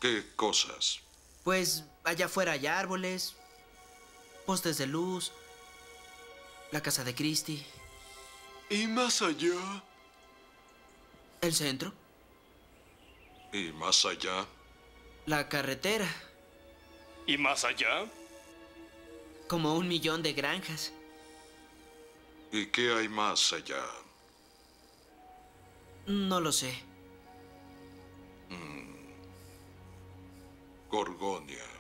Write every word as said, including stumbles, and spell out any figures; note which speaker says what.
Speaker 1: ¿Qué cosas?
Speaker 2: Pues allá afuera hay árboles, postes de luz, la casa de Christie.
Speaker 1: ¿Y más allá?
Speaker 2: El centro,
Speaker 1: ¿Y más allá?
Speaker 2: la carretera,
Speaker 3: ¿Y más allá?
Speaker 2: como un millón de granjas.
Speaker 1: ¿Y qué hay más allá?
Speaker 2: No lo sé.
Speaker 1: Gorgonia.